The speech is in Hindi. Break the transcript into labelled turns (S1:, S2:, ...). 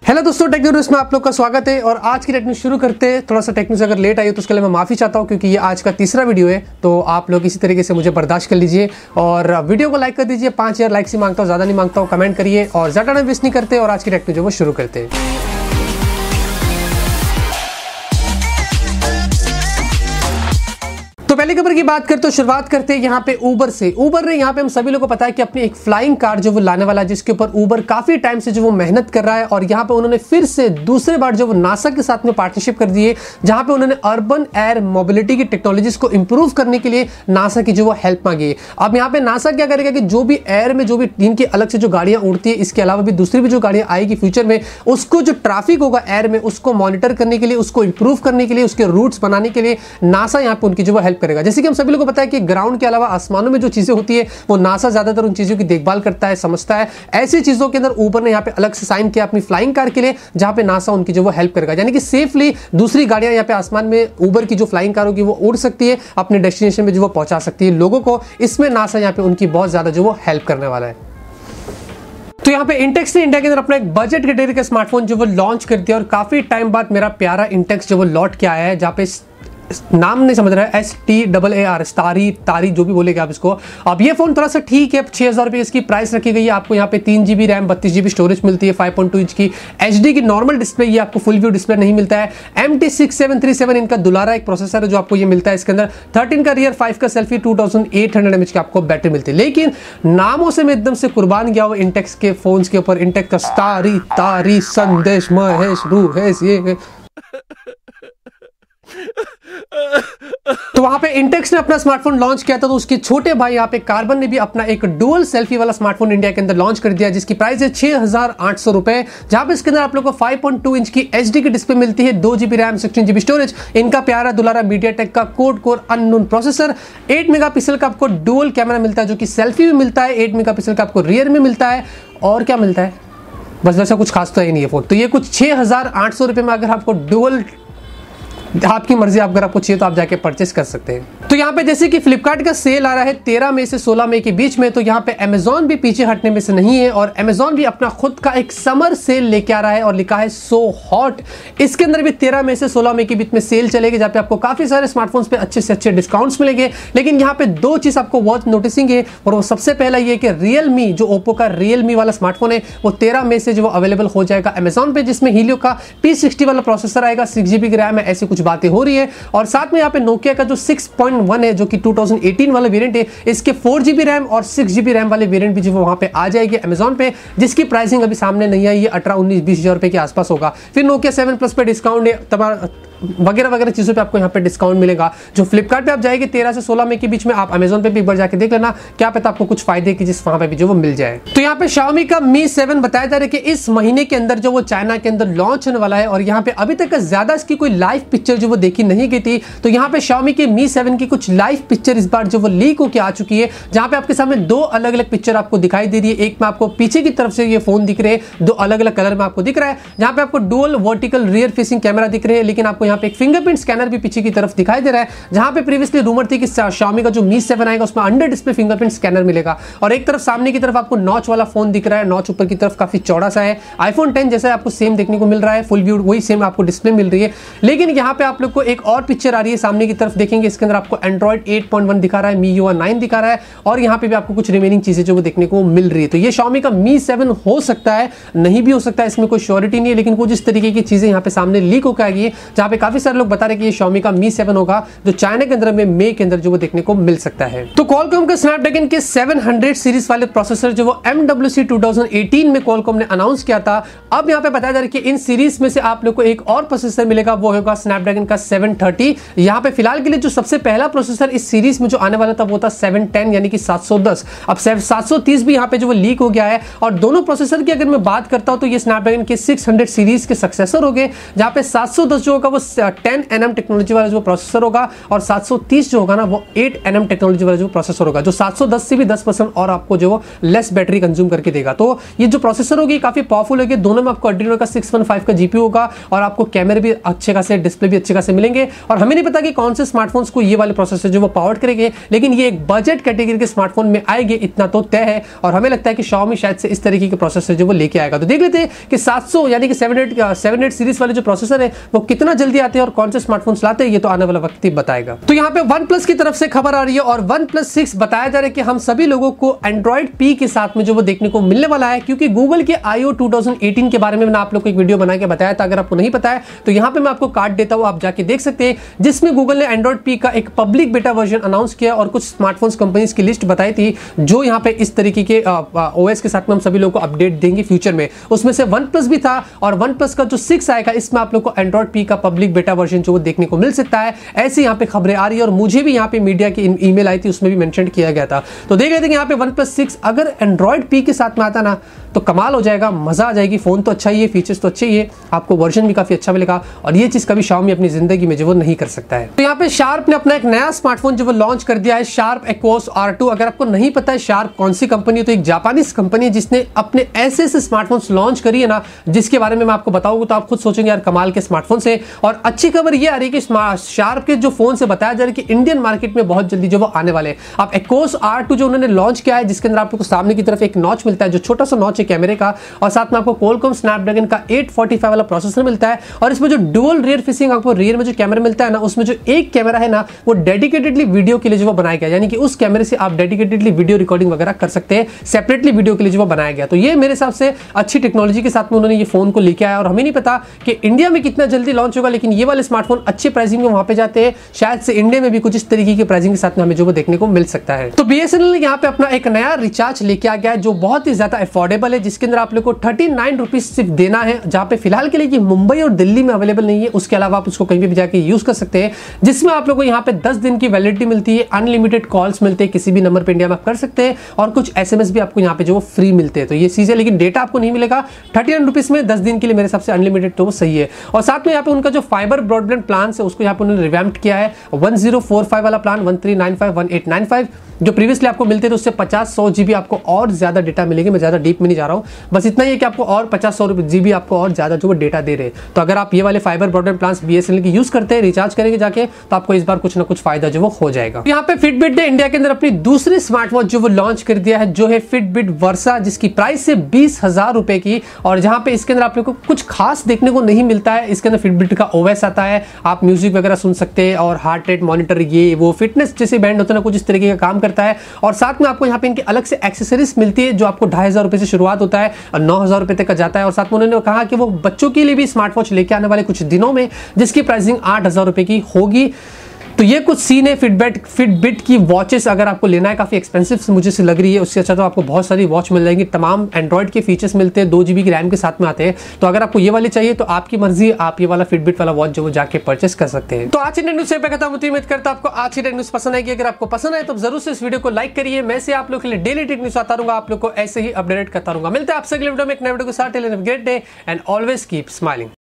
S1: हेलो दोस्तों, टेक न्यूज़ में आप लोग का स्वागत है। और आज की टेक न्यूज़ शुरू करते हैं। थोड़ा सा टेक न्यूज़ अगर लेट आई हो तो उसके लिए मैं माफ़ी चाहता हूं, क्योंकि ये आज का तीसरा वीडियो है, तो आप लोग इसी तरीके से मुझे बर्दाश्त कर लीजिए और वीडियो को लाइक कर दीजिए। 5000 लाइक्स ही मांगता हूँ, ज़्यादा नहीं मांगता हूँ। कमेंट करिए और ज़्यादा टाइम वेस्ट नहीं करते और आज की टेक न्यूज़ जो वो शुरू करते हैं। तो पहली खबर की बात करते तो शुरुआत करते हैं यहाँ पे ऊबर से। ऊबर ने यहाँ पे हम सभी लोगों को पता है कि अपनी एक फ्लाइंग कार जो वो लाने वाला है, जिसके ऊपर ऊबर काफी टाइम से जो वो मेहनत कर रहा है। और यहाँ पे उन्होंने फिर से दूसरे बार जो वो नासा के साथ में पार्टनरशिप कर दी है, जहाँ पे उन्होंने अर्बन एयर मोबिलिटी की टेक्नोलॉजीज को इंप्रूव करने के लिए नासा की जो वो हेल्प मांगी है। अब यहाँ पे नासा क्या करेगा कि जो भी एयर में जो भी इनकी अलग से जो गाड़ियां उड़ती है, इसके अलावा भी दूसरी भी जो गाड़ियां आएगी फ्यूचर में, उसको जो ट्रैफिक होगा एयर में उसको मॉनिटर करने के लिए, उसको इंप्रूव करने के लिए, उसके रूट्स बनाने के लिए नासा यहाँ पे उनकी जो वो हेल्प करेगा। जैसे कि हम सभी लोगों को पता है कि ग्राउंड के अलावा आसमानों में जो चीजें होती है वो नासा ज्यादातर उन चीजों की देखभाल करता है, समझता है। ऐसी चीजों के अंदर ऊबर ने यहाँ पे अलग से साइन किया अपनी फ्लाइंग कार के लिए, जहां पे नासा उनकी जो वो हेल्प करेगा। यानी कि सेफली दूसरी गाड़ियां यहाँ पे आसमान में ऊबर की जो फ्लाइंग कार होगी वो उड़ सकती है, अपने डेस्टिनेशन में जो वो पहुंचा सकती है लोगों को। इसमें नासा यहाँ पे उनकी बहुत ज्यादा जो वो हेल्प करने वाला है। तो यहाँ पे इंटेक्स ने इंडिया के अंदर अपना एक बजट कैटेगरी का स्मार्टफोन जो वो लॉन्च कर दिया और काफी टाइम बाद मेरा प्यारा इंटेक्स जो वो लौट के आया है, जहाँ पे नाम नहीं समझ रहा है, STAAR तारी जो भी बोलेगा आप इसको। अब ये फोन थोड़ा सा ठीक है, 6000 रुपये इसकी प्राइस रखी गई है। आपको यहाँ पे 3GB रैम 32GB स्टोरेज मिलती है, 5.2 इंच की HD की नॉर्मल डिस्प्ले, ये आपको फुल व्यू डिस्प्ले नहीं मिलता है। MT6737 इनका दुलारा एक प्रोसेसर है जो आपको ये मिलता है। इसके अंदर 13 का रियर, 5 का सेल्फी, 2800 mAh की आपको बैटरी मिलती है। लेकिन नामों से मैं एकदम से कुर्बान गया वो इंटेक्स के फोन्स के ऊपर। इंटेक्स का तारी संदेश महेश रूहेश ये तो वहां पे इंटेक्स ने अपना स्मार्टफोन लॉन्च किया था, तो उसके छोटे भाई यहाँ पे कार्बन ने भी अपना एक डुअल सेल्फी वाला स्मार्टफोन इंडिया के अंदर लॉन्च कर दिया, जिसकी प्राइस है 6800 रुपए। जहां पे इसके अंदर आप लोग को 5.2 इंच की HD की डिस्प्ले मिलती है, 2GB रैम, 16GB स्टोरेज। इनका प्यारा दुलारा मीडियाटेक का कोड कोर अननोन प्रोसेसर। 8 मेगापिक्सल का आपको डुअल कैमरा मिलता है, जो कि सेल्फी भी मिलता है। 8 मेगापिक्सल का आपको रियर में मिलता है। और क्या मिलता है, बस वैसा कुछ खास तो है नहीं ये फोन। तो ये कुछ 6800 रुपए में अगर आपको डुअल, आपकी मर्जी, अगर आपको चाहिए तो आप जाके परचेस कर सकते हैं। तो यहाँ पे जैसे कि फ्लिपकार्ट का सेल आ रहा है 13 मई से 16 मई के बीच में, तो यहाँ पे अमेजॉन भी पीछे हटने में से नहीं है। और अमेजॉन भी अपना खुद का एक समर सेल लेके आ रहा है और लिखा है सो हॉट। इसके अंदर भी 13 मई से 16 मई के बीच में सेल चलेगी, जहाँ पे आपको काफी सारे स्मार्टफोन्स पे अच्छे से अच्छे डिस्काउंट्स मिलेंगे। लेकिन यहाँ पे दो चीज आपको बहुत नोटिसिंग है, और वो सबसे पहला ये कि रियलमी, जो ओप्पो का रियलमी वाला स्मार्टफोन है, वो 13 मई से जो अवेलेबल हो जाएगा अमेजॉन पे, जिसमें हीलियो का P60 वाला प्रोसेसर आएगा, 6GB की रैम है, ऐसी कुछ बातें हो रही है। और साथ में यहाँ पे नोकिया का जो 6.1 है, जो कि 2018 वाला वेरिएंट है, इसके 4GB रैम और 6GB रैम वाले वेरिएंट भी जो वहां पे आ जाएगी अमेजॉन पे, जिसकी प्राइसिंग अभी सामने नहीं आई है। 18, 19, 20 हजार रुपए के आसपास होगा। फिर नोकिया 7 प्लस पे डिस्काउंट है, वगैरह वगैरह चीजों पे आपको यहाँ पे डिस्काउंट मिलेगा। जो फ्लिपकार्ट पे आप जाएंगे 13 से 16 मई के बीच में, आप अमेजॉन पे भी एक बार जाके देख लेना, क्या पता आपको कुछ फायदे की जिस वहां पे भी जो वो मिल जाए। तो यहाँ पे Xiaomi का Mi 7 बताया जा रहा है कि इस महीने के अंदर जो वो चाइना के अंदर लॉन्च होने वाला है। और यहाँ पे अभी तक ज्यादा इसकी कोई लाइव पिक्चर जो वो देखी नहीं गई थी, तो यहाँ पे Xiaomi के Mi 7 की कुछ लाइव पिक्चर इस बार जो वो लीक होकर आ चुकी है, जहां पे आपके सामने दो अलग अलग पिक्चर आपको दिखाई दे रही है। एक में आपको पीछे की तरफ से ये फोन दिख रहे हैं, दो अलग अलग कलर में आपको दिख रहा है, जहां पे आपको dual vertical rear facing camera दिख रहे हैं। लेकिन आपको यहाँ पे एक फिंगरप्रिंट स्कैनर भी पीछे की तरफ दिखाई दे रहा है, जहां पे प्रीवियसली रूमर थी कि Xiaomi का जो Mi 7 आएगा उसमें अंडर डिस्प्ले फिंगरप्रिंट स्कैनर मिलेगा। और एक तरफ सामने की तरफ आपको नॉच वाला फोन दिख रहा है, नॉच ऊपर की तरफ काफी चौड़ा सा है, iPhone 10 जैसा आपको सेम देखने को मिल रहा है, फुल व्यू वही सेम आपको डिस्प्ले मिल रही है। लेकिन यहाँ पे आप लोग को एक और पिक्चर आ रही है सामने की तरफ, देखेंगे इसके अंदर आपको Android 8.1 दिखा रहा है, MIUI 9 दिखा रहा है, और यहाँ पे भी आपको कुछ रिमेनिंग चीजें जो वो देखने को मिल रही है। तो ये Xiaomi का Mi 7 हो सकता है, नहीं भी हो सकता है, इसमें कोई श्योरिटी नहीं है। लेकिन कुछ इस तरीके की चीजें यहाँ पे सामने लीक होकर आएगी, जहाँ पे काफी सारे लोग बता रहे हैं कि ये Xiaomi का Mi 7 होगा, जो चाइना के अंदर में मई के अंदर जो वो देखने को मिल सकता है। तो Qualcomm के Snapdragon के 700 सीरीज वाले प्रोसेसर जो वो MWC 2018 में Qualcomm ने अनाउंस किया था, अब यहाँ पे बताया जा रहा है कि इन सीरीज में से आप लोग को एक और प्रोसेसर मिलेगा, वो होगा Snapdragon का 730। यहाँ पे फिलहाल के लिए जो सबसे पहला प्रोसेसर इस सीरीज में जो आने वाला था वो था 710, यानी कि 710। अब 730 भी यहाँ पे जो वो लीक हो गया है। और दोनों प्रोसेसर की अगर मैं बात करता हूँ तो ये Snapdragon के 600 सीरीज के सक्सेसर हो गए, जहाँ पे 710 जो होगा वो 10nm टेक्नोलॉजी वाला जो प्रोसेसर होगा और 730 जो होगा ना वो 8nm टेक्नोलॉजी वाला जो प्रोसेसर होगा, जो 710 से भी 10% और आपको जो लेस बैटरी कंज्यूम करके देगा। तो ये जो प्रोसेसर होगी काफी पावरफुल होगी। दोनों में आपको Adreno का 615 का जीपीयू होगा और आपको कैमरे भी अच्छे खासे, डिस्प्ले भी अच्छे खासे मिलेंगे। और हमें नहीं पता कि कौन से स्मार्टफोन्स को ये वाले प्रोसेसर जो वो पावर्ड करेंगे, लेकिन ये एक बजट कैटेगरी के स्मार्टफोन में आएंगे इतना तो तय है। और हमें लगता है कि Xiaomi शायद से इस तरीके के प्रोसेसर जो वो लेके आएगा। तो देख लेते हैं कि 700 यानी कि 7 सीरीज वाले जो प्रोसेसर है वो कितना जल्दी आते हैं और कौन से स्मार्टफोन्स लाते हैं, ये तो आने वाला वक्त ही बताएगा। तो यहाँ पे OnePlus की तरफ से खबर आ रही है और OnePlus 6 बताया जा रहा है कि हम सभी लोगों को Android P के साथ में जो वो देखने को मिलने वाला है, क्योंकि गूगल के I/O 2018 के बारे में मैंने आप लोग को एक वीडियो बना के बताया था। अगर आपको नहीं पता है तो यहाँ पे मैं आपको कार्ड देता हूँ, आप जाके देख सकते हैं, जिसमें गूगल ने Android P का एक पब्लिक बेटा वर्जन अनाउंस किया और कुछ स्मार्टफोन्स कंपनीज की लिस्ट बताई थी जो यहाँ पे इस तरीके के OS के साथ में हम सभी लोगों को अपडेट देंगे फ्यूचर में। उसमें से OnePlus भी था और OnePlus का जो 6 आएगा इसमें आप लोग को Android P का पब्लिक बेटा वर्जन जो वो देखने को मिल सकता है। ऐसी यहाँ पे खबरें आ रही है और मुझे भी यहाँ पे मीडिया की ईमेल आई थी, उसमें भी मेंशन किया गया था। तो देख लेते हैं यहाँ पे OnePlus 6 अगर Android P के साथ में आता ना तो कमाल हो जाएगा, मजा आ जाएगी। फोन तो अच्छा ही है, फीचर्स तो अच्छे ही है, आपको वर्जन भी काफी अच्छा मिलेगा और ये चीज कभी Xiaomi अपनी जिंदगी में जो वो नहीं कर सकता है। तो यहाँ पे Sharp ने अपना एक नया स्मार्टफोन जो वो लॉन्च कर दिया है, Sharp Aquos R2। अगर आपको नहीं पता है Sharp कौन सी कंपनी है, तो एक जापानीज कंपनी है जिसने अपने ऐसे स्मार्टफोन्स लॉन्च करी है ना, जिसके बारे में मैं आपको बताऊंगा तो आप खुद सोचेंगे यार कमाल के स्मार्टफोन से। और अच्छी खबर ये आ रही है कि Sharp के जो फोन से बताया जा रहा है कि इंडियन मार्केट में बहुत जल्दी जो वो आने वाले हैं। आप Aquos R2 जो उन्होंने लॉन्च किया है, जिसके अंदर आपको सामने की तरफ एक नॉच मिलता है, जो छोटा सा नॉच है कैमरे का, और साथ में आपको Qualcomm Snapdragon का 845 वाला प्रोसेसर मिलता है। और इसमें जो डुअल रियर फेसिंग आपको रियर में जो कैमरा मिलता है ना, उसमें जो एक कैमरा है ना वो डेडिकेटेडली वीडियो के लिए जो वो बनाया गया, यानी कि उस कैमरे से आप डेडिकेटेडली वीडियो रिकॉर्डिंग वगैरह कर सकते हैं, सेपरेटली वीडियो के लिए जो वो बनाया गया। तो ये मेरे हिसाब से अच्छी टेक्नोलॉजी के साथ में उन्होंने ये फोन को लेके आया और हमें नहीं पता कि इंडिया में कितना जल्दी लॉन्च होगा, लेकिन ये वाले स्मार्टफोन अच्छे प्राइसिंग में वहां पे जाते हैं। शायद से इंडिया में भी कुछ इस तरीके की प्राइसिंग के साथ में हमें जो वो देखने को मिल सकता है। तो BSNL ने यहाँ पे अपना एक नया रिचार्ज लेके आ गया है जो बहुत ही ज्यादा अफोर्डेबल है, जिसके अंदर आप लोग को 39 रुपीज सिर्फ देना है, जहां पे फिलहाल के लिए ये मुंबई और दिल्ली में अवेलेबल नहीं है। उसके अलावा आप उसको कहीं भी जाके यूज कर सकते हैं, जिसमें आप लोग को यहाँ पे 10 दिन की वैलिडिटी मिलती है, अनलिमिटेड कॉल्स मिलते हैं, किसी भी नंबर पे इंडिया में आप कर सकते हैं और कुछ SMS भी आपको यहाँ पे जो फ्री मिलते हैं। तो ये चीज है, लेकिन डेटा आपको नहीं मिलेगा। 39 रुपीज में 10 दिन के लिए मेरे हिसाब से अनलिमिटेड तो वो सही है। और साथ में यहाँ पे उनका जो फाइबर ब्रॉडबैंड प्लान है उसको यहाँ पे उन्होंने रिवैम्प्ड किया है। 1045 वाला प्लान 1395 1895 जो प्रीवियसली आपको मिलते थे उससे 50-100 GB आपको और ज्यादा डेटा मिलेंगे। मैं ज्यादा डीप में नहीं जा रहा हूँ, बस इतना ही है कि आपको और 50-100 GB आपको और ज्यादा जो डेटा दे रहे हैं। तो अगर आप ये वाले फाइबर ब्रॉडबैंड प्लान्स BSNL की यूज करते हैं, रिचार्ज करेंगे जाके, तो आपको इस बार कुछ ना कुछ फायदा जो वो हो जाएगा। यहाँ पे Fitbit ने इंडिया के अंदर अपनी दूसरी स्मार्ट वॉच जो वो लॉन्च कर दिया है, जो है Fitbit Versa, जिसकी प्राइस है 20,000 रुपए की। और जहां पे इसके अंदर आप लोग को कुछ खास देखने को नहीं मिलता है। इसके अंदर Fitbit का OS आता है, आप म्यूजिक वगैरह सुन सकते हैं और हार्ट रेट मॉनिटर, ये वो फिटनेस जैसे बैंड होता है ना, कुछ इस तरीके का काम करता है। और साथ में आपको यहाँ पे इनकी अलग से एक्सेसरीज मिलती है, जो आपको 2,500 रुपए से शुरुआत होता है और 9,000 रुपए तक का जाता है। और साथ में उन्होंने कहा कि वो बच्चों के लिए भी स्मार्ट वॉच लेके आने वाले कुछ दिनों में, जिसकी प्राइसिंग 8,000 रुपए की होगी। तो ये कुछ सीन है फिटबिट की वॉचेस। अगर आपको लेना है, काफी एक्सपेंसिव मुझे से लग रही है, उससे अच्छा तो आपको बहुत सारी वॉच मिल जाएंगी। तमाम एंड्रॉइड के फीचर्स मिलते हैं, 2 GB की रैम के साथ में आते हैं। तो अगर आपको ये वाले चाहिए तो आपकी मर्जी, आप ये वाला फिटबिट वाला वॉच जो वो जाके परचेस कर सकते हैं। तो आज की न्यूज से खत्म होती है। उम्मीद करता आपको आज की न्यूज पसंद आएगी। अगर आपको पसंद आए तो जरूर से इस वीडियो को लाइक करिए। मैं से आप लोग के लिए डेली टेक न्यूज आता रहूंगा, आप लोग को ऐसे ही अपडेट करता रहूंगा। मिलते हैं आपसे अगले वीडियो में एक नए वीडियो के साथ। Great day and always keep smiling.